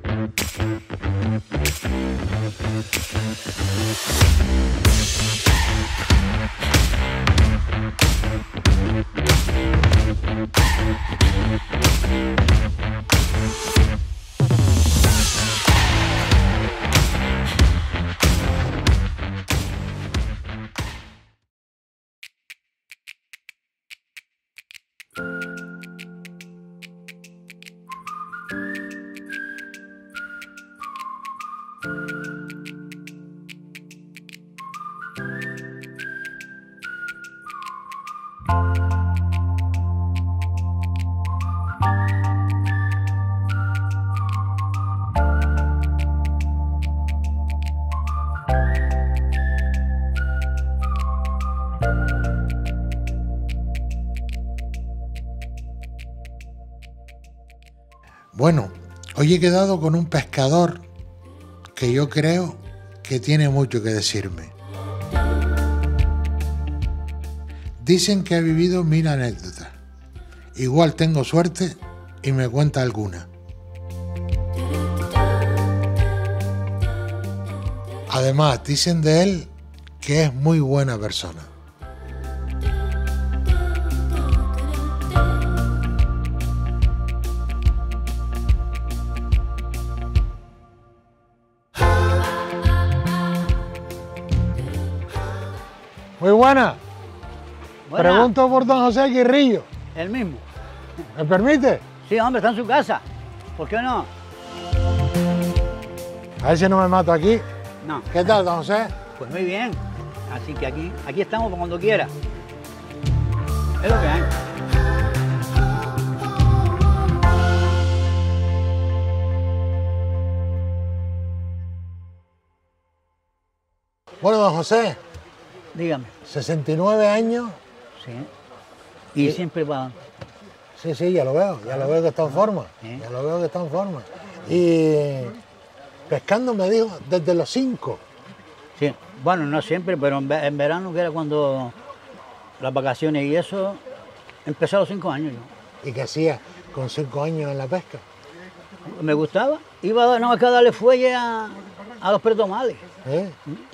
Bueno, hoy he quedado con un pescador que yo creo que tiene mucho que decirme. Dicen que ha vivido 1000 anécdotas. Igual tengo suerte y me cuenta alguna. Además, dicen de él que es muy buena persona. Muy buena. Pregunto por don José Guirrillo. El mismo. ¿Me permite? Sí, hombre, está en su casa. ¿Por qué no? A ver si no me mato aquí. No. ¿Qué tal, don José? Pues muy bien. Así que aquí estamos para cuando quiera. Es lo que hay. Bueno, don José, Dígame. 69 años. Sí. Y siempre va. Sí, ya lo veo que está en forma. Sí. Ya lo veo que está en forma. Y pescando me dijo desde los 5. Sí. Bueno, no siempre, pero en verano, que era cuando las vacaciones y eso, empecé a los 5 años yo. ¿Y qué hacía con 5 años en la pesca? Me gustaba. Iba no, a darle fuelle a los pretomales. ¿Eh?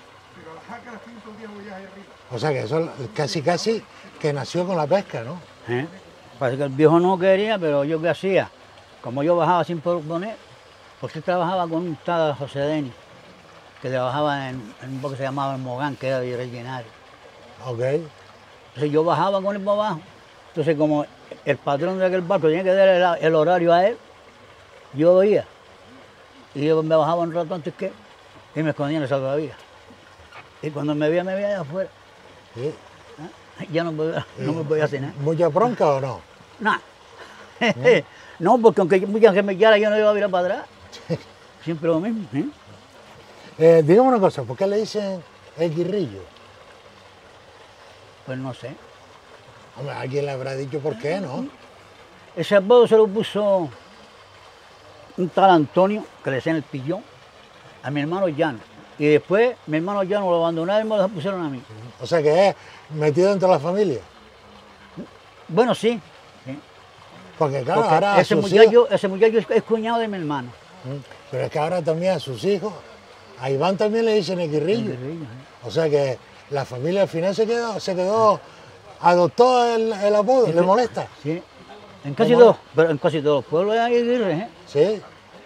O sea que eso casi que nació con la pesca, ¿no? Parece que el viejo no quería, pero yo qué hacía. Como yo bajaba sin poner, porque él trabajaba con un tal José Denis, que trabajaba en un barco que se llamaba El Mogán, que era de originario. Ok. Entonces yo bajaba con él para abajo. Entonces como el patrón de aquel barco tenía que dar el horario a él, yo oía. Y yo me bajaba un rato antes que él y me escondía en el salvavidas. Y cuando me veía allá afuera. Sí. Ya no me podía hacer nada. ¿Mucha bronca o no? Nada. No, porque aunque mucha gente me quiera, yo no iba a mirar para atrás. Siempre lo mismo. Dígame una cosa, ¿por qué le dicen el Guirrillo? Pues no sé. Hombre, alguien le habrá dicho por qué, ¿no? Ese apodo se lo puso un tal Antonio, que le decían el Pillón, a mi hermano Llano. Y después mi hermano Llano lo abandonaron y me lo pusieron a mí. O sea que es metido dentro de la familia. Bueno, sí. Porque claro, Porque ahora ese muchacho es cuñado de mi hermano. Pero es que ahora también a sus hijos, a Iván también le dicen el Guirrillo. O sea que la familia al final se quedó adoptó el apodo, ¿le molesta? Sí. En casi todos los pueblos hay guirres, Sí.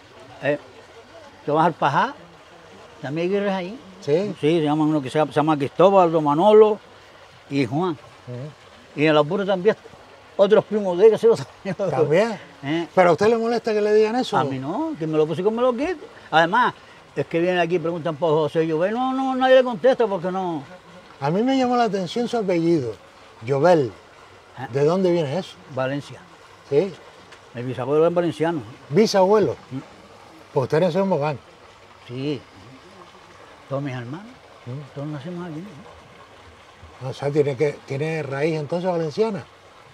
Tú vas al Pajá, también hay guirres ahí. Sí. Sí, se llama uno que se llama Cristóbal, Don Manolo y Juan. Y en la Pura también otros primos de ellos se los ¿También? ¿Pero a usted le molesta que le digan eso? A mí no, que me lo puse y me lo quito. Además, es que vienen aquí y preguntan por José Llobel. No, nadie le contesta porque no. A mí me llamó la atención su apellido, Llobel. ¿De dónde viene eso? Valencia. Sí. El bisabuelo es valenciano. ¿Bisabuelo? Pues usted nació en Mogán. Sí. Todos mis hermanos. Todos nacimos aquí. O sea, tiene raíz entonces valenciana.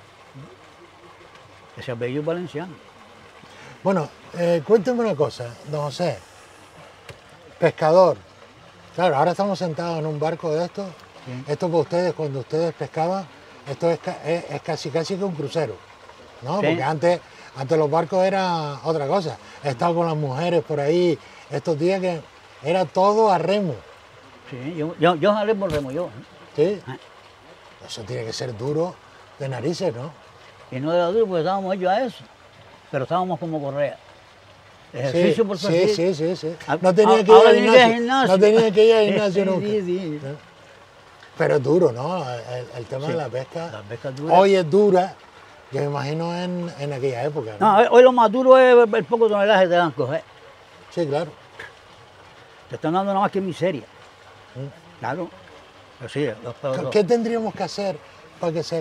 Ese apellido es valenciano. Bueno, cuénteme una cosa, don José. Pescador. Claro, ahora estamos sentados en un barco de estos. Sí. Esto para ustedes, cuando ustedes pescaban, esto es casi que un crucero, ¿no? Sí. Porque Antes los barcos era otra cosa. He estado con las mujeres por ahí estos días que era todo a remo. Sí, yo jalé por remo, yo. ¿Sí? Eso tiene que ser duro de narices, ¿no? Y no era duro porque estábamos hechos a eso, pero estábamos como correa. Ejercicio por ejercicio. Sí. No tenía que ir al gimnasio. No tenía que ir al gimnasio nunca. Sí. Pero es duro, ¿no? El tema de la pesca. La pesca es dura. Hoy es dura, yo me imagino en aquella época. No, hoy lo más duro es el poco tonelaje que te dan coger. Sí, claro. Te están dando nada más que miseria. Claro. Pero sí, ¿Qué tendríamos que hacer para que se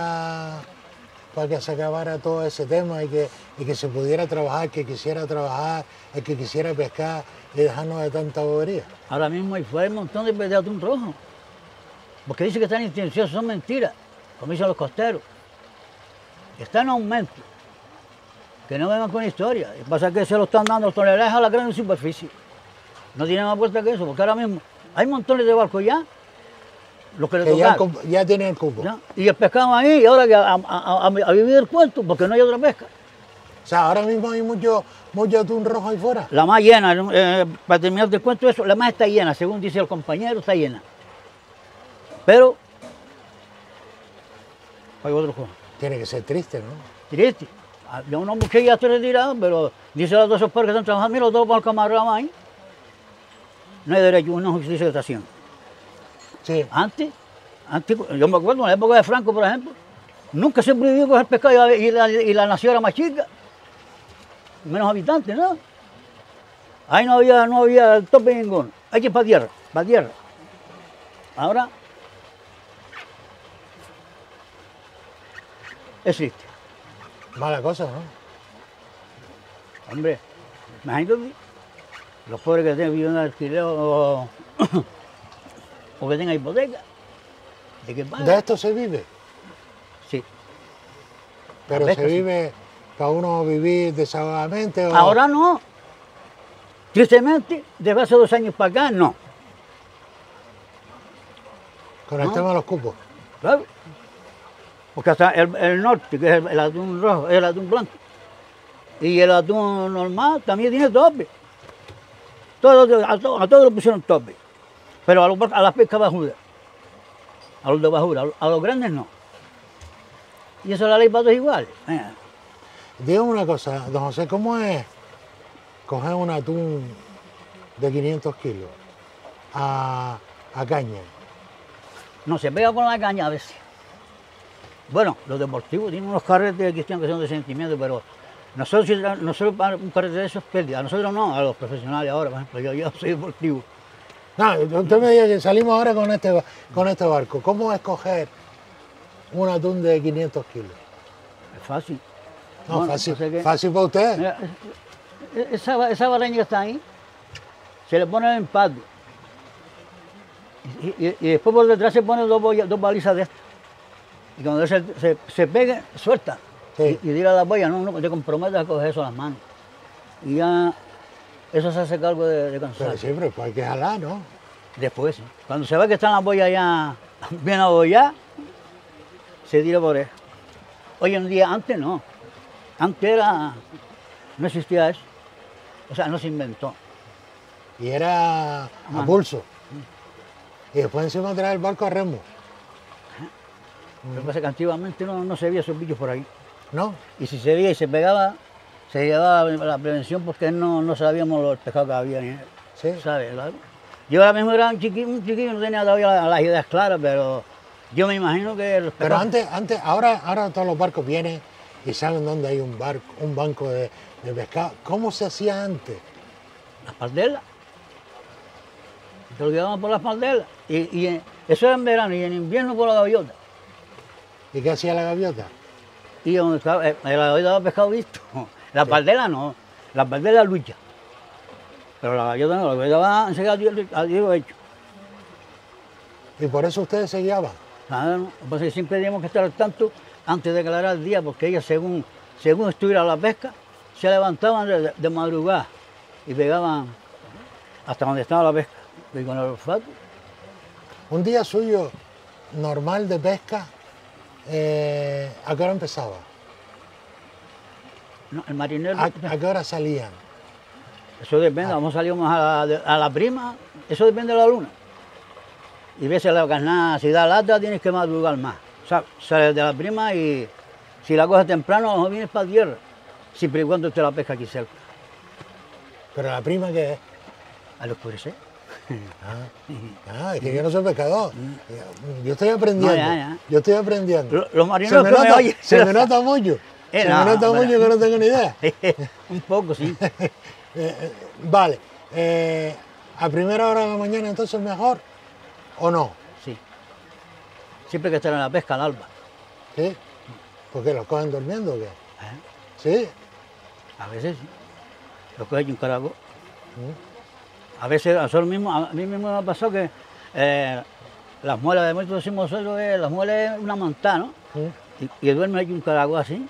acabara todo ese tema y que se pudiera trabajar, que quisiera trabajar, el que quisiera pescar y dejarnos de tanta bobería? Ahora mismo hay fuera un montón de peces de atún rojo. Porque dicen que están intenciones, son mentiras, como dicen los costeros. Está en aumento. Que no vengan con historia. Lo que pasa es que se lo están dando los tonelajes a la gran superficie. No tiene más vuelta que eso, porque ahora mismo hay montones de barcos ya, los que le tocaron. Ya tienen el cupo. ¿Ya? Y el pescado ahí, y ahora que a vivir el cuento, porque no hay otra pesca. O sea, ahora mismo hay mucho atún rojo ahí fuera. La más llena, para terminar el cuento eso, la más está llena, según dice el compañero, está llena. Pero hay otro juego. Tiene que ser triste, ¿no? Triste. Yo no busqué ya estoy retirado, pero dice los dos esos perros que están trabajando, mira los dos por el camarón ahí. No hay derecho, una justicia que está haciendo. Sí. Antes, yo me acuerdo en la época de Franco, por ejemplo, nunca se prohibió coger pescado y la nación era más chica, menos habitantes, ¿no? Ahí no había tope ninguno. Hay que ir para tierra. Ahora existe. Mala cosa, ¿no? Hombre, imagínate, los pobres que viven en alquiler o que tengan hipoteca. ¿De qué pagan? ¿De esto se vive? Sí. Pero pesca, se vive para uno vivir desahogadamente. Ahora no. Tristemente, desde hace 2 años para acá, no. Con el tema de los cupos. Claro. Porque hasta el norte, que es el atún rojo, es el atún blanco. Y el atún normal también tiene tope. A todos lo pusieron tope. Pero a las pescas bajuras. A los de bajura. A los grandes no. Y eso es la ley para todos iguales. Dígame una cosa, don José, ¿cómo es coger un atún de 500 kilos a caña? No, se pega con la caña a veces. Bueno, los deportivos tienen unos carretes que son de sentimiento, pero nosotros para un carrete de esos es pérdida. A nosotros no, a los profesionales ahora, por ejemplo, yo soy deportivo. No, usted me dice que salimos ahora con este barco. ¿Cómo es coger un atún de 500 kilos? Es fácil. No, bueno, fácil para usted. Mira, esa baraña que está ahí, se le pone el empate. Y después por detrás se ponen dos balizas de estas. Y cuando se pegue, suelta. Sí. Y tira la boya, no te comprometes a coger eso a las manos. Y ya eso se hace cargo de cansar. Pero siempre pues hay que jalar, ¿no? Después, sí. Cuando se ve que están las boyas ya bien abolladas, se tira por eso. Hoy en día, antes no. Antes no existía eso. O sea, no se inventó. Y era a pulso. Y después encima traer el barco a remo. Lo que pasa es que antiguamente no se veía esos bichos por ahí. ¿No? Y si se veía y se pegaba, se llevaba la prevención porque no sabíamos los pescados que había. Sí. ¿Sabes? Yo ahora mismo era un chiquillo, no tenía todavía las ideas claras, pero yo me imagino que los pescados... Pero antes, ahora todos los barcos vienen y saben dónde hay un banco de pescado. ¿Cómo se hacía antes? Las pardelas. Te lo llevaban por las pardelas. Y eso era en verano y en invierno por la gaviota. ¿Y qué hacía la gaviota? Y donde estaba, la gaviota daba pescado visto. La pardela no, la pardela lucha. Pero la gaviota no, la gaviota va enseguida a tiro hecho. ¿Y por eso ustedes se guiaban? Nada, no. Pues siempre teníamos que estar al tanto antes de aclarar el día, porque ellas, según estuviera la pesca, se levantaban de madrugada y pegaban hasta donde estaba la pesca. Y con el olfato. Un día suyo normal de pesca, ¿a qué hora empezaba? No, el marinero. ¿A qué hora salían? Eso depende, vamos salimos a la prima, eso depende de la luna. Y ves la carnada, si da lata tienes que madrugar más. O sea, sales de la prima y si la coges temprano, a lo mejor vienes para tierra, siempre y cuando esté la pesca aquí cerca. ¿Pero la prima qué es? Al oscurecer. Es que yo no soy pescador. Yo estoy aprendiendo. No, ya. Yo estoy aprendiendo. Los marineros que me oyen. Se me nota mucho. Se me nota mucho que no tengo ni idea. Un poco, sí. Vale. ¿A primera hora de la mañana entonces mejor o no? Sí. Siempre hay que estar en la pesca al alba. ¿Sí? ¿Por qué? ¿Los cogen durmiendo o qué? ¿Sí? A veces sí. Los coge un caracol. A veces, a mí mismo me ha pasado que las muelas, de momento decimos nosotros que las muelas es una montada, ¿no? Y duerme allí un caracol así,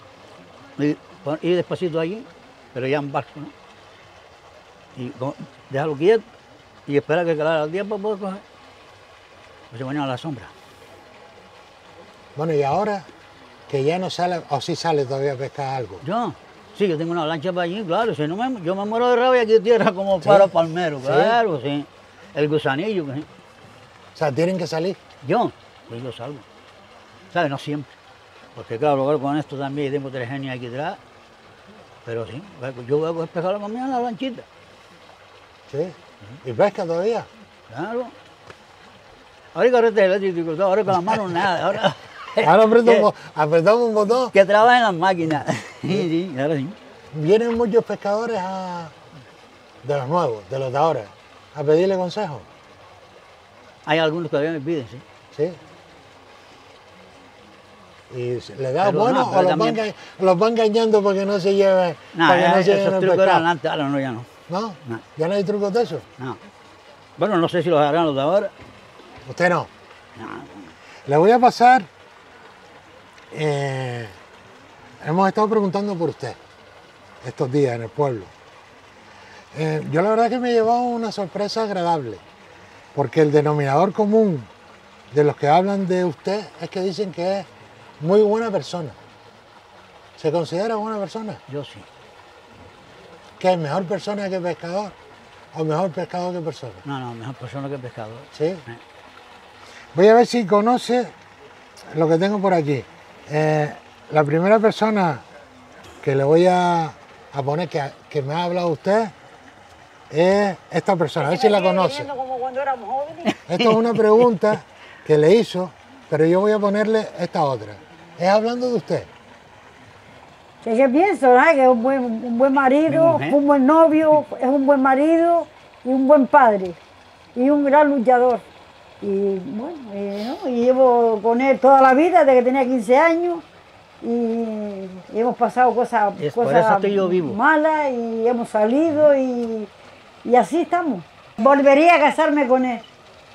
y despacito allí, pero ya en barco, ¿no? Y déjalo quieto y espera que aclare el día para poder coger. Pues se ponen a la sombra. Bueno, y ahora que ya no sale, o sí sale todavía a pescar algo. Sí, yo tengo una lancha para allí, claro, si no yo me muero de rabia aquí en tierra como para palmero, claro, sí. El gusanillo, sí. O sea, tienen que salir. Yo salgo. ¿Sabes? No siempre. Porque claro, luego con esto también tengo 3 genios aquí atrás. Pero sí, yo voy a coger pescado conmigo en la lanchita. Sí. ¿Y pesca todavía? Claro. Ahora hay carretes eléctricos, ahora con las manos nada. Ahora apretamos un botón. Que trabajen las máquinas. Sí, ahora sí. Vienen muchos pescadores de los nuevos, de los de ahora, a pedirle consejos. Hay algunos que todavía me piden, sí. Sí. ¿Y le da bueno o los van engañando para que no se lleven? Esos trucos eran antes, ahora no, ya no. ¿No? ¿Ya no hay trucos de eso? No. Bueno, no sé si los harán los de ahora. ¿Usted no? No. Le voy a pasar. Hemos estado preguntando por usted estos días en el pueblo. Yo la verdad que me he llevado una sorpresa agradable, porque el denominador común de los que hablan de usted es que dicen que es muy buena persona. ¿Se considera buena persona? Yo sí. ¿Que es mejor persona que pescador o mejor pescador que persona? No, mejor persona que pescador. ¿Sí? Voy a ver si conoce lo que tengo por aquí. La primera persona que le voy a poner que me ha hablado usted es esta persona, a ver si la conoce. Como cuando éramos jóvenes. Esto es una pregunta que le hizo, pero yo voy a ponerle esta otra. Es hablando de usted. ¿Qué pienso? ¿No? Que es un buen marido, un buen novio, es un buen marido y un buen padre y un gran luchador. Y bueno, y llevo con él toda la vida, desde que tenía 15 años. Y hemos pasado cosas malas y hemos salido y así estamos. Volvería a casarme con él.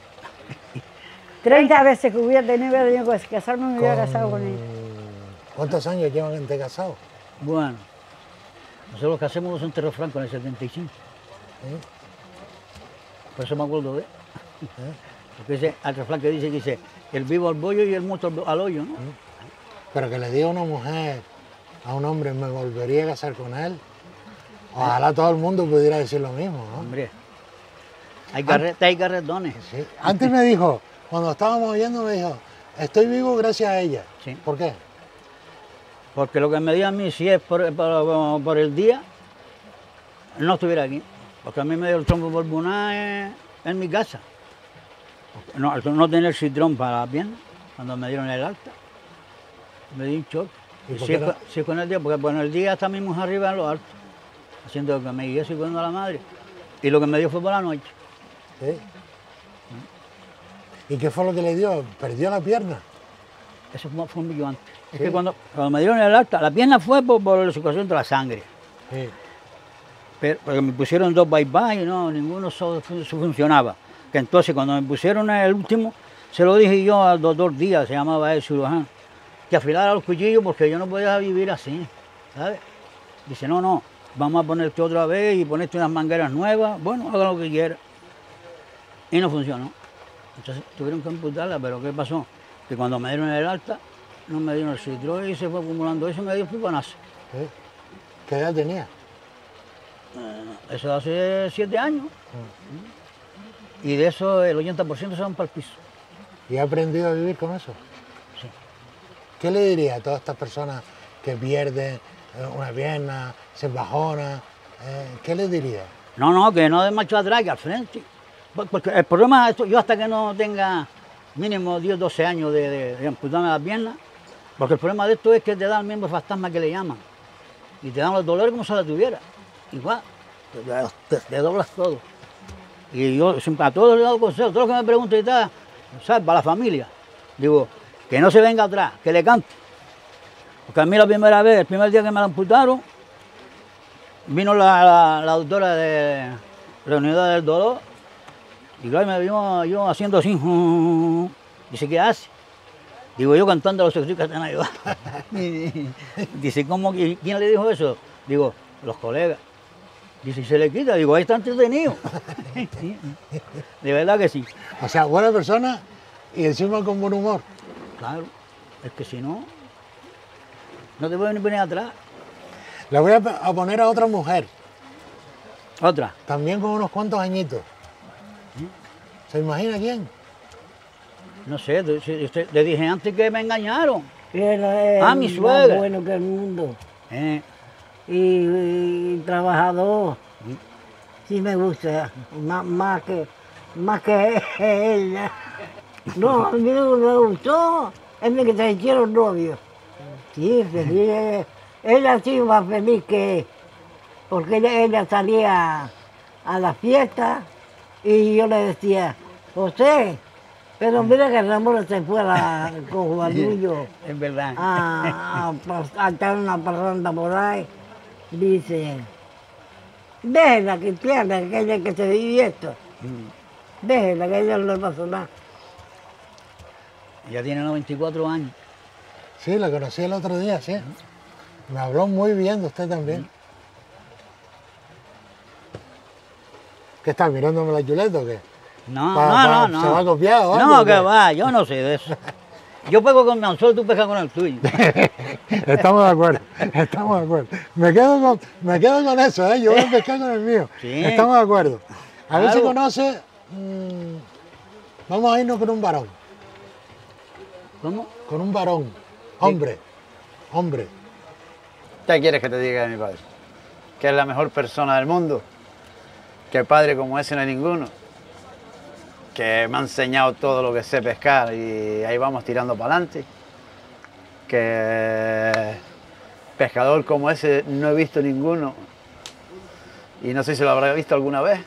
30 veces que hubiera tenido que casarme, me hubiera casado con él. ¿Cuántos años llevan de casados? Bueno, nosotros casamos en Terro Franco en el 75. Por eso me acuerdo de él. Porque ese al refrán que dice, el vivo al bollo y el muerto al hoyo, ¿no? Pero que le diga a una mujer, a un hombre, me volvería a casar con él. Ojalá todo el mundo pudiera decir lo mismo, ¿no? Hombre, hay carretones. Sí. Antes me dijo, cuando estábamos oyendo, me dijo, estoy vivo gracias a ella. Sí. ¿Por qué? Porque lo que me dio a mí, si es por el día, no estuviera aquí. Porque a mí me dio el trombo pulmonar en mi casa. No, al no tener citrón para la pierna, cuando me dieron el alta, me dio un choque. Si es con el día, porque bueno, el día está mi mujer arriba en lo alto, haciendo lo que me guía, y cuidando a la madre. Y lo que me dio fue por la noche. ¿Sí? ¿Y qué fue lo que le dio? ¿Perdió la pierna? Eso fue un millón antes. ¿Sí? Es que cuando me dieron el alta, la pierna fue por la circulación de la sangre. Sí. Pero porque me pusieron 2 bypass y no, ninguno funcionaba. Que entonces cuando me pusieron el último, se lo dije yo al doctor Díaz, se llamaba el cirujano, que afilara los cuchillos porque yo no podía vivir así, ¿sabes? Dice, no, vamos a ponerte otra vez y ponerte unas mangueras nuevas, bueno, haga lo que quiera. Y no funcionó. Entonces tuvieron que amputarla, pero ¿qué pasó? Que cuando me dieron el alta, no me dieron el citrón y se fue acumulando eso y me dio flipanazo. ¿Qué edad tenía? Eso hace 7 años. Y de eso el 80% se van para el piso. ¿Y ha aprendido a vivir con eso? Sí. ¿Qué le diría a todas estas personas que pierden una pierna, se embajonan? ¿Qué les diría? No, que no de marcha atrás, que al frente. Porque el problema es esto, yo hasta que no tenga mínimo 10, 12 años de amputarme las piernas, porque el problema de esto es que te da el mismo fantasma que le llaman. Y te dan los dolores como si la tuviera. Igual, te doblas todo. Y yo siempre a todos les he dado consejos, todos los que me preguntan y tal, ¿sabes? Para la familia. Digo, que no se venga atrás, que le cante. Porque a mí la primera vez, el primer día que me la amputaron, vino la doctora de la unidad del dolor y claro, me vino yo haciendo así. Dice, ¿qué hace? Digo, yo cantando los secretos que te han ayudado. Dice, ¿cómo? ¿Quién le dijo eso? Digo, los colegas. Dice, ¿y se le quita? Digo, ahí está entretenido. De verdad que sí. O sea, buena persona y encima con buen humor. Claro, es que si no, no te pueden ni venir atrás. Le voy a poner a otra mujer, Otra. también con unos cuantos añitos. ¿Se imagina quién? No sé, le dije antes que me engañaron. Era mi el suegra. más bueno que el mundo. Eh, Y trabajador. Sí me gusta, más que ella. No, a mí no me gustó, es que se hicieron novios. Sí, feliz. Ella sí más feliz que él, porque ella salía a la fiesta y yo le decía, José, pero mira que Ramón se fue con Juanillo es verdad. a estar una parranda por ahí. Dice, déjela que pierda, que ella que se divierta. Déjela, que a ella no le pasa nada. Ya tiene 94 años. Sí, la conocí el otro día, sí. Me habló muy bien de usted también. ¿Qué está mirándome la chuleta o qué? No, no. ¿Se va copiado o algo, No, o que qué? va, yo no sé de eso. Yo pego con mi anzuelo, tú pescas con el tuyo. Estamos de acuerdo, estamos de acuerdo. Me quedo con eso, ¿eh? Yo voy a pescar con el mío. Sí. Estamos de acuerdo. A ver si Claro. conoce, vamos a irnos con un varón. ¿Cómo? Con un varón. Hombre. Hombre. ¿Qué quieres que te diga de mi padre? Que es la mejor persona del mundo. Que padre como ese no hay ninguno. Que me ha enseñado todo lo que sé pescar y ahí vamos tirando para adelante. Que pescador como ese no he visto ninguno. Y no sé si lo habrá visto alguna vez.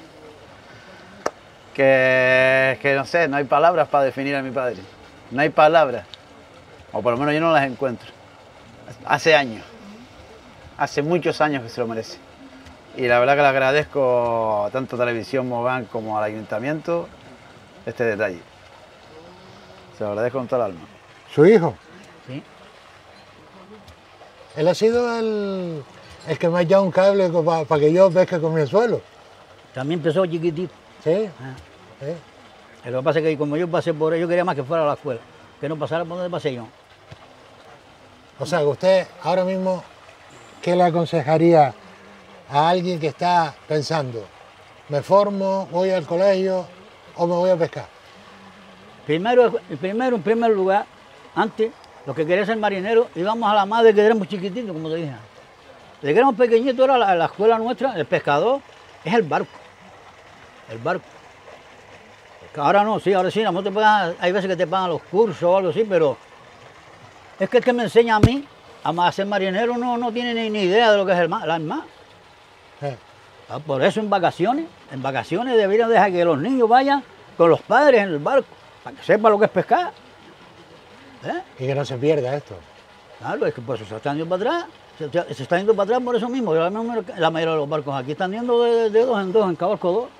Que no sé, no hay palabras para definir a mi padre. No hay palabras. O por lo menos yo no las encuentro. Hace años. Hace muchos años que se lo merece. Y la verdad que le agradezco tanto a Televisión Mogán como al Ayuntamiento este detalle. Se lo agradezco con toda el alma. Su hijo. Sí. Él ha sido el que me ha echado un cable para que yo pesque con mi anzuelo. También empezó chiquitito. ¿Sí? Ah. Sí. Lo que pasa es que como yo pasé por ahí, yo quería más que fuera a la escuela. Que no pasara por donde pasé yo. O sea, que usted ahora mismo, ¿qué le aconsejaría a alguien que está pensando, me formo, voy al colegio o me voy a pescar? Primero, en primer lugar, antes, los que querían ser marineros, íbamos a la madre que éramos chiquititos, como te dije. Desde que éramos pequeñitos era la escuela nuestra, el pescador, es el barco. El barco. Ahora no, sí, ahora sí, no te pagan, hay veces que te pagan los cursos o algo así, pero es que el que me enseña a mí a ser marinero no tiene ni idea de lo que es el mar. Por eso en vacaciones deberían dejar que los niños vayan con los padres en el barco, para que sepan lo que es pescar. Y que no se pierda esto. Claro, es que pues se están yendo para atrás, se está yendo para atrás por eso mismo. La mayoría de los barcos aquí están yendo de dos en dos, en Cabalco 2.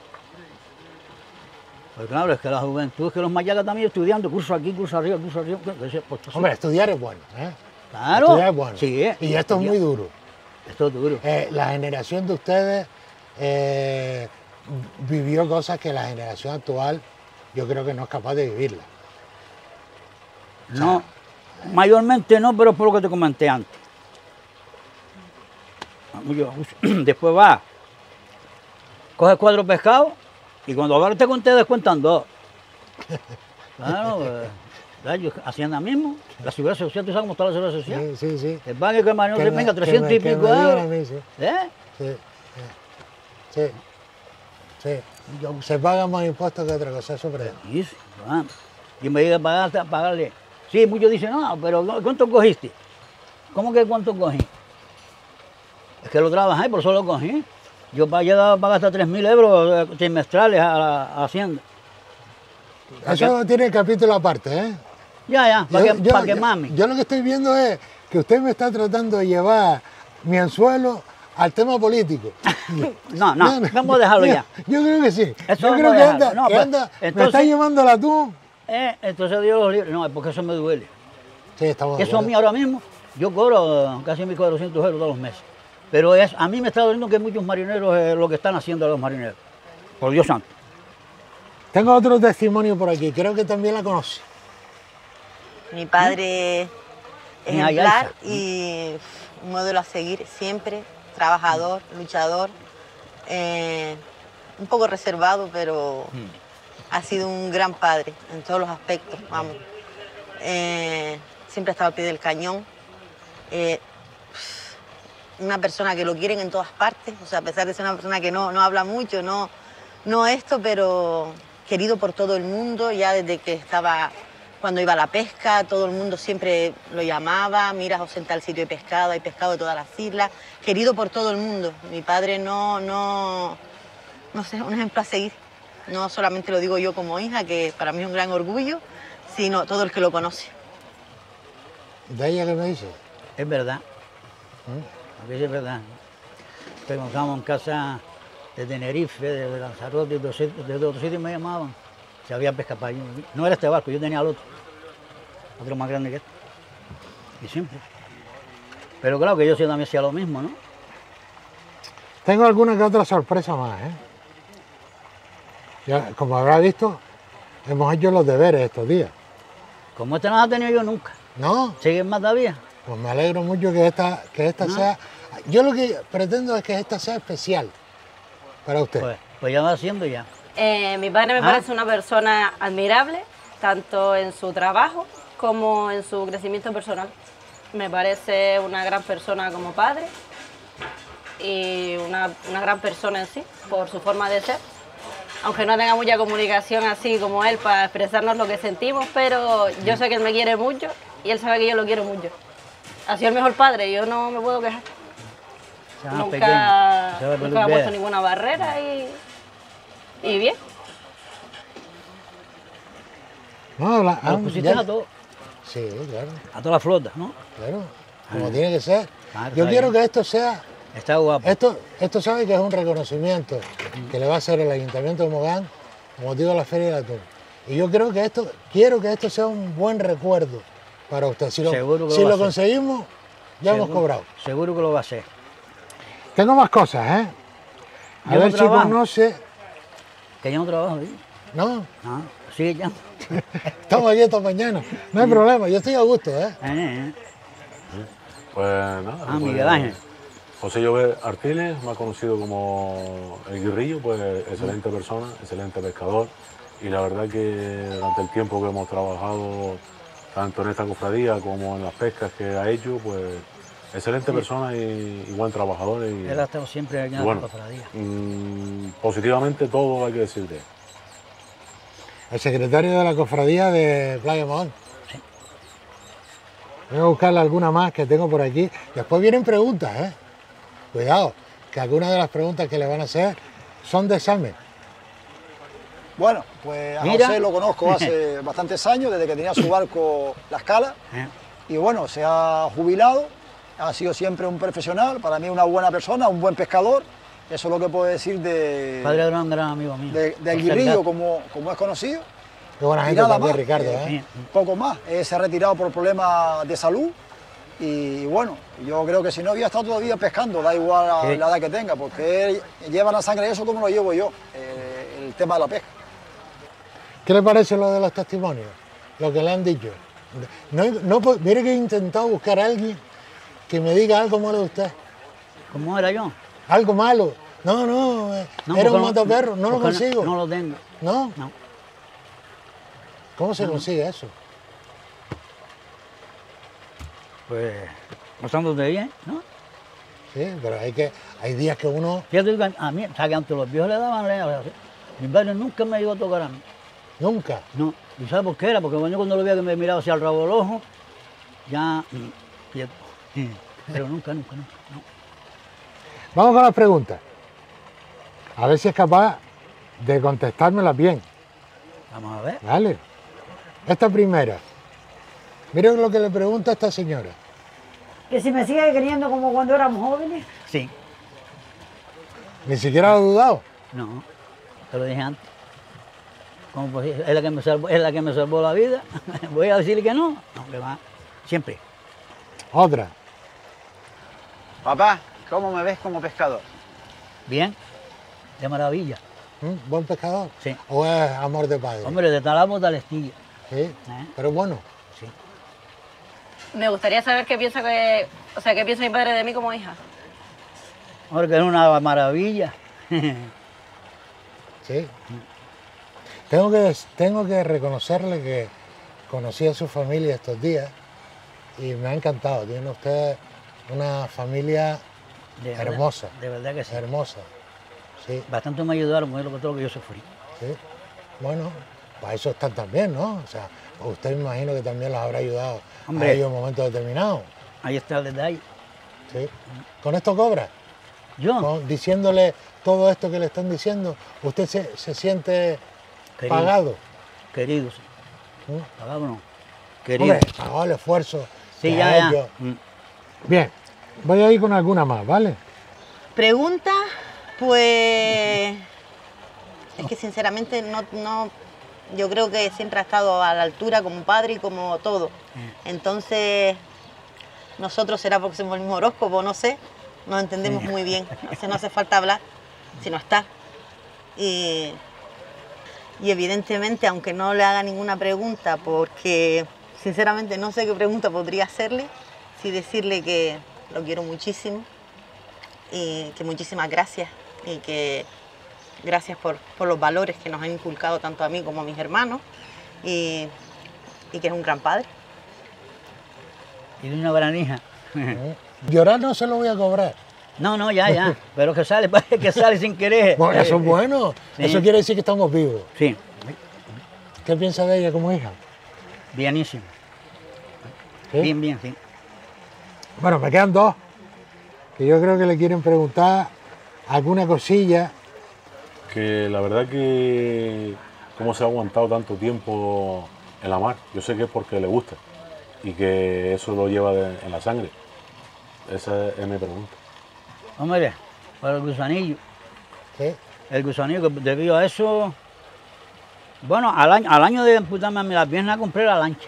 Pues claro, es que la juventud, es que los mayacas también estudiando, curso aquí, curso arriba, curso arriba. Pues, Hombre, estudiar es bueno, ¿eh? claro. Estudiar es bueno. Sí, y esto es muy duro. Esto es duro. La generación de ustedes vivió cosas que la generación actual yo creo que no es capaz de vivirlas. No, mayormente no, pero es por lo que te comenté antes. Después va, coge 4 pescados y cuando va te conté descuentan 2. Claro, yo Hacienda mismo, la seguridad social, ¿tú sabes cómo está la seguridad social? Sí, sí, sí. El banco que el marino se venga 300 y pico me digan a euros. mí, sí. ¿Eh? Sí, sí, sí. Se pagan más impuestos que otra cosa, eso es verdad. Sí, sí, ah. Y me diga pagarle. Sí, muchos dicen, no, pero ¿cuánto cogiste? ¿Cómo que cuánto cogí? Es que lo trabajé, por eso lo cogí. Yo llegaba a pagar hasta 3.000 euros trimestrales a la Hacienda. Eso tiene capítulo aparte, ¿eh? Ya, para que mami. Yo lo que estoy viendo es que usted me está tratando de llevar mi anzuelo al tema político. No, vamos a dejarlo ya. Yo creo que sí. Eso Yo creo vamos que a dejarlo. No, pues, me entonces- está llevando la atún. Entonces Dios los libre. No, es porque eso me duele. Sí, estamos de Eso a acuerdo. mí ahora mismo, yo cobro casi 1.400 euros todos los meses. Pero a mí me está doliendo que muchos marineros, lo que están haciendo los marineros. Por Dios santo. Tengo otro testimonio por aquí, creo que también la conoce. Mi padre es Mira, ejemplar Yaiza. y un modelo a seguir siempre, trabajador, luchador, un poco reservado, pero ha sido un gran padre en todos los aspectos, vamos. Siempre ha estado al pie del cañón. Una persona que lo quieren en todas partes, o sea, a pesar de ser una persona que no habla mucho, no esto, pero querido por todo el mundo, ya desde que estaba, cuando iba a la pesca, todo el mundo siempre lo llamaba, mira, José en tal sitio hay pescado de todas las islas, querido por todo el mundo. Mi padre no sé, un ejemplo a seguir. No solamente lo digo yo como hija, que para mí es un gran orgullo, sino todo el que lo conoce. ¿De ella qué me dice? Es verdad. A veces es verdad. Pero estábamos en casa de Tenerife, de Lanzarote, de otros sitios me llamaban. Si había pesca para allí. No era este barco, yo tenía el otro más grande que este. Y siempre. Pero claro que yo también hacía lo mismo, ¿no? Tengo alguna que otra sorpresa más, ¿eh? Ya, como habrá visto, hemos hecho los deberes estos días. Como este no lo he tenido yo nunca. ¿No? ¿Siguen más todavía? Pues me alegro mucho que esta sea... Yo lo que pretendo es que esta sea especial para usted. Pues ya va siendo ya. Mi padre me parece una persona admirable, tanto en su trabajo como en su crecimiento personal. Me parece una gran persona como padre y una gran persona en sí, por su forma de ser. Aunque no tenga mucha comunicación así como él para expresarnos lo que sentimos, pero yo sé que él me quiere mucho y él sabe que yo lo quiero mucho. Ha sido el mejor padre, yo no me puedo quejar. Nunca me ha puesto ninguna barrera y bien. No, Lo pusiste a todo, Sí, claro, a toda la flota, ¿no? claro, como tiene que ser. Claro, Yo está quiero bien. que esto sea... Está guapo. Esto sabe que es un reconocimiento que le va a hacer el Ayuntamiento de Mogán con motivo de la Feria del Atún. Y yo quiero que esto sea un buen recuerdo para usted. Si Seguro que si lo va lo a hacer. conseguimos, ya hemos Seguro- cobrado. Seguro que lo va a hacer. Tengo más cosas, ¿eh? A Yo no ver si trabajo. conoce... Que yo no trabajo, ¿sí? No, Ah, sigue ya. estamos aquí esta mañana. No hay problema, yo estoy a gusto, ¿eh? Pues nada. Ah, pues, Miguel Ángel. José Llobet Artiles, más conocido como El Guirrillo, pues excelente persona, excelente pescador. Y la verdad que durante el tiempo que hemos trabajado, tanto en esta cofradía como en las pescas que ha hecho, pues excelente persona y buen trabajador. Y, Él ha estado siempre aquí y en la bueno, cofradía. positivamente todo hay que decir de él. El secretario de la cofradía de Playa Mogán. Sí. Voy a buscarle alguna más que tengo por aquí. Después vienen preguntas, ¿eh? Cuidado, que algunas de las preguntas que le van a hacer son de examen. Bueno, pues a Mira. José lo conozco hace bastantes años, desde que tenía su barco La Escala, y bueno, se ha jubilado, ha sido siempre un profesional, para mí una buena persona, un buen pescador, eso es lo que puedo decir Padre era un gran amigo mío. del José Guirrillo, Gato. como es conocido. Qué buena Y gente nada también, más, Ricardo, ¿eh? Bien. Poco más, se ha retirado por problemas de salud, y bueno, yo creo que si no había estado todavía pescando, da igual Sí. la edad que tenga, porque él lleva la sangre eso como lo llevo yo, el tema de la pesca. ¿Qué le parece lo de los testimonios? Lo que le han dicho. Mire que he intentado buscar a alguien que me diga algo malo de usted. ¿Cómo era yo? Algo malo. No, no, No, era un porque mataperro, no lo porque consigo. No lo tengo. ¿No? No. ¿Cómo se consigue eso? Pues, pasándote bien, ¿no? Sí, pero hay días que uno... Fíjate que a mí, o sea, que antes los viejos le daban leña. Mi padre nunca me llegó a tocar a mí. Nunca. No. ¿Y sabes por qué era? Porque yo cuando lo veía que me miraba hacia el rabo del ojo, ya... quieto. Pero nunca, no. Vamos con las preguntas. A ver si es capaz de contestármelas bien. Vamos a ver. ¿Vale? Esta primera. Miren lo que le pregunta a esta señora. Que si me sigue queriendo como cuando éramos jóvenes. Sí. Ni siquiera lo ha dudado. No, te lo dije antes. Como pues, es la que me salvó la vida. Voy a decirle que no. No, que va. Siempre. Otra. Papá, ¿cómo me ves como pescador? Bien. De maravilla. ¿Buen pescador? Sí. ¿O es amor de padre? Hombre, de Talamo a Talestilla. Sí, pero bueno. Sí. Me gustaría saber qué piensa qué piensa mi padre de mí como hija. Hombre, que es una maravilla. Sí. Tengo que reconocerle que conocí a su familia estos días y me ha encantado. Tiene usted una familia hermosa. De verdad que sí. Hermosa. Sí. Bastante me ayudaron muy lo que todo lo que yo sufrí. Sí. Bueno, para eso están también, ¿no? O sea, usted me imagino que también los habrá ayudado Hombre. a ellos en momentos determinados. Ahí está el detalle. Sí. ¿Con esto cobra? Yo, Diciéndole todo esto que le están diciendo, ¿usted se siente Querido. pagado? querido, sí. ¿Mm? Pagado no. Querido. Hombre, pagado el esfuerzo. Sí, que ya, ha ya. hecho. Bien, voy a ir con alguna más, ¿vale? Pregunta, pues... Es que sinceramente yo creo que siempre ha estado a la altura como padre y como todo. Entonces, nosotros será porque somos el mismo horóscopo, no sé, nos entendemos muy bien. Entonces no hace falta hablar, sino estar. Y evidentemente, aunque no le haga ninguna pregunta, porque sinceramente no sé qué pregunta podría hacerle, sí decirle que lo quiero muchísimo y que muchísimas gracias y que gracias por los valores que nos han inculcado tanto a mí como a mis hermanos y que es un gran padre. Y de una gran hija. Llorar no se lo voy a cobrar. No, ya. Pero que sale sin querer. Bueno, eso es bueno. Sí. Eso quiere decir que estamos vivos. Sí, ¿Qué piensa de ella como hija? bienísimo. ¿Sí? Bien, sí. Bueno, me quedan dos, que yo creo que le quieren preguntar alguna cosilla. Que la verdad que cómo se ha aguantado tanto tiempo en la mar. Yo sé que es porque le gusta y que eso lo lleva en la sangre. Esa es mi pregunta. Hombre, para el gusanillo. ¿Sí? El gusanillo, que debido a eso, bueno, al año de amputarme a mí las piernas, compré la lancha.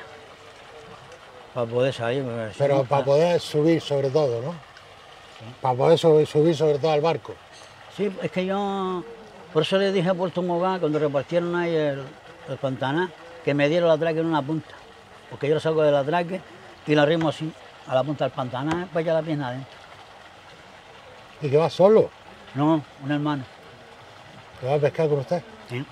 Para poder salir. Pero para poder subir sobre todo, ¿no? Para poder subir sobre todo al barco. Sí, es que yo, por eso le dije a Puerto Mogán, cuando repartieron ahí el Pantaná, que me dieron la traque en una punta. Porque yo lo saco de la traque y la arrimo así, a la punta del Pantaná, para echar la pierna adentro. ¿Y que va solo? No, un hermano. ¿Que va a pescar con usted? ¿Sí?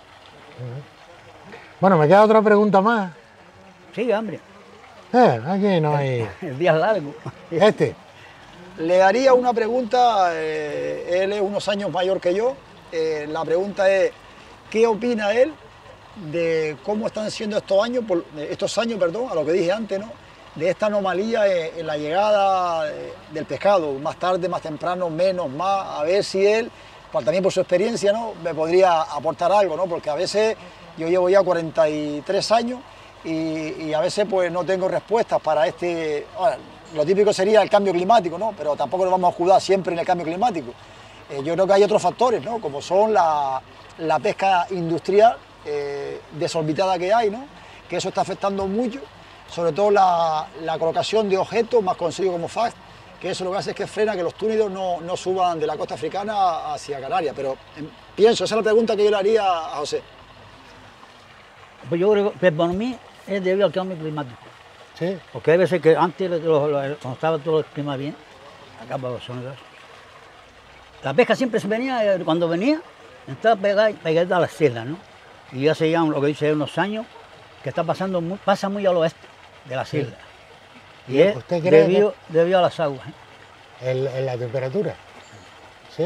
Bueno, me queda otra pregunta más. Sí, hambre. Aquí no hay... El día es largo. Este. Le haría una pregunta, él es unos años mayor que yo. La pregunta es, ¿qué opina él de cómo están siendo estos años, a lo que dije antes, ¿no? De esta anomalía en la llegada del pescado, más tarde, más temprano, menos, más, a ver si él, también por su experiencia, ¿no? Me podría aportar algo, ¿no? Porque a veces yo llevo ya 43 años y a veces pues no tengo respuestas para este... Ahora, lo típico sería el cambio climático, ¿no? Pero tampoco nos vamos a escudar siempre en el cambio climático. Yo creo que hay otros factores, ¿no? Como son la pesca industrial desorbitada que hay, ¿no? Que eso está afectando mucho, sobre todo la colocación de objetos más conocidos como FACT, que eso lo que hace es que frena que los túnidos no suban de la costa africana hacia Canarias. Pero pienso, esa es la pregunta que yo le haría a José. Pues yo creo que por mí es debido al cambio climático. Sí. Porque hay veces que antes, cuando estaba todo el clima bien, acá para los sonidos, La pesca siempre se venía, cuando venía, estaba pegada a las islas, ¿no? Y hace ya lo que dice unos años que está pasando pasa muy al oeste de las islas. Y es debido a las aguas. En la temperatura. Sí.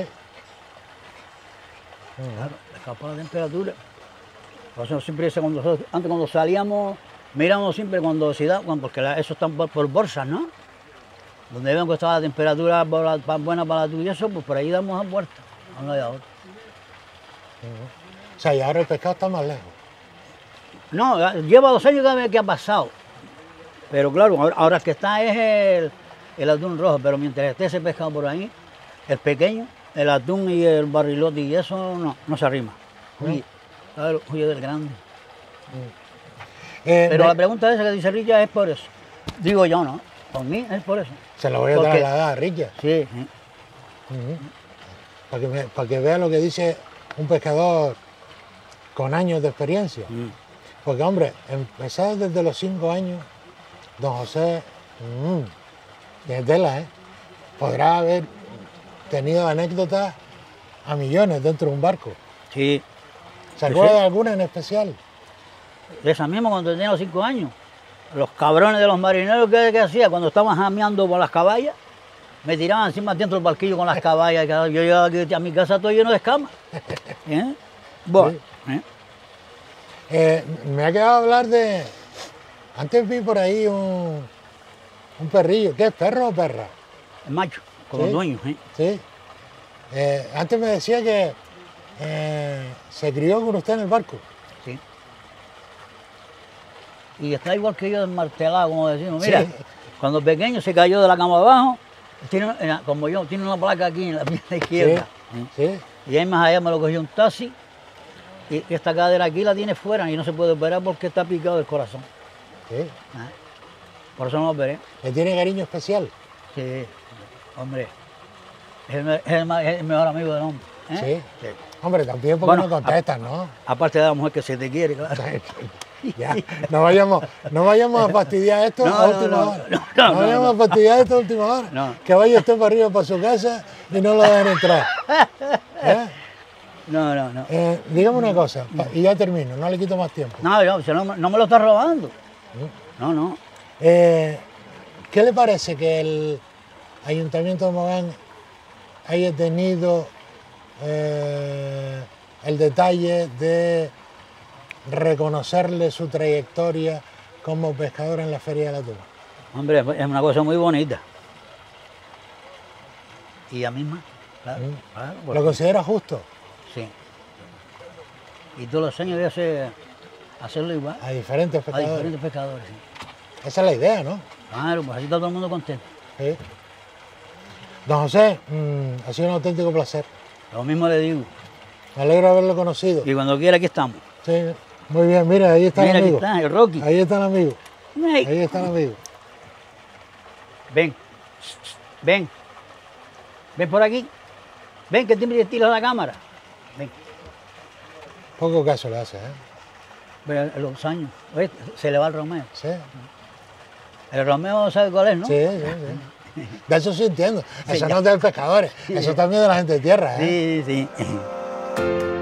Claro, escapa la temperatura. Por eso siempre antes cuando salíamos, miramos siempre cuando se da, porque eso está por bolsas, ¿no? Donde vemos que estaba la temperatura buena para la tuya, eso, pues por ahí damos a puerta, a un lado y a otro. O sea, y ahora el pescado está más lejos. No, lleva 2 años que ha pasado. Pero claro, ahora el que está es el atún rojo, pero mientras esté ese pescado por ahí, el pequeño, el atún y el barrilote y eso no se arrima. Huye, claro, huye del grande. Pero la pregunta esa que dice Rilla es por eso. Digo yo, ¿no? Por mí es por eso. Se lo voy a trasladar a Rilla. Sí. Para que vea lo que dice un pescador con años de experiencia. Porque, hombre, empezar desde los 5 años, don José, tiene tela, ¿eh? Podrá haber tenido anécdotas a millones dentro de un barco. Sí. ¿Se acuerda de alguna en especial? Esa misma cuando tenía los 5 años. Los cabrones de los marineros, ¿qué hacía? Cuando estaban jameando por las caballas, me tiraban encima dentro del barquillo con las caballas. Yo llegaba aquí a mi casa todo lleno de escamas. Bueno. Me ha quedado hablar de... Antes vi por ahí un perrillo. ¿Qué es, perro o perra? El macho, con los dueños. Sí. Antes me decía que se crió con usted en el barco. Sí. Y está igual que yo desmartelado, como decimos. Mira, cuando pequeño se cayó de la cama abajo, como yo, tiene una placa aquí en la pierna izquierda. Sí. Y ahí más allá me lo cogió un taxi. Y esta cadera aquí la tiene fuera y no se puede operar porque está picado del corazón. Sí. Por eso no lo operé. ¿Le tiene cariño especial? Sí, hombre. Es el mejor amigo del hombre. Sí. Hombre, también porque no contestas, ¿no? Aparte de la mujer que se te quiere, claro. Ya, no vayamos a fastidiar esto a última hora. No vayamos a fastidiar esto a última hora. No. Que vaya usted para arriba para su casa y no lo dejen entrar. No. Dígame una cosa, y ya termino, no le quito más tiempo. No, no me lo estás robando. No. ¿Qué le parece que el Ayuntamiento de Mogán haya tenido el detalle de reconocerle su trayectoria como pescador en la Feria de la Tuba? Hombre, es una cosa muy bonita. Y a misma, claro. ¿Lo considera justo? Sí. Y todos los años voy a hacerlo igual. A diferentes pescadores. A diferentes pescadores, sí. Esa es la idea, ¿no? Claro, pues así está todo el mundo contento. Sí. Don José, ha sido un auténtico placer. Lo mismo le digo. Me alegro de haberlo conocido. Y cuando quiera aquí estamos. Sí, muy bien. Mira, ahí está el amigo. Aquí está, el Rocky. Ahí está el amigo. Ahí está el amigo. Ven. Ven por aquí. Ven, que te estilo la cámara. Ven. Poco caso le hace, ¿eh? Pero en los años, ¿ves? Se le va el Romeo. Sí. El Romeo sabe cuál es, ¿no? Sí. De eso sí entiendo. Eso no es de los pescadores. Eso también de la gente de tierra, ¿eh? Sí.